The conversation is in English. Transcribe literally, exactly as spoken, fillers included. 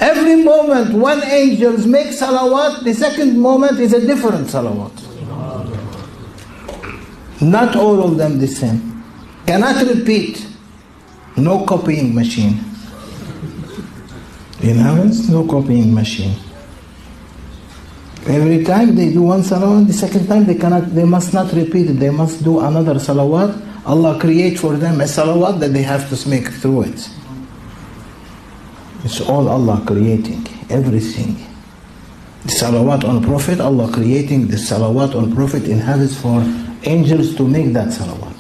Every moment when angels make salawat, the second moment is a different salawat. Not all of them the same. Cannot repeat. No copying machine. In heavens, no copying machine. Every time they do one salawat, the second time they cannot, they must not repeat it. They must do another salawat. Allah create for them a salawat that they have to make through it. It's all Allah creating, everything. The salawat on Prophet, Allah creating the salawat on Prophet in heavens for angels to make that salawat.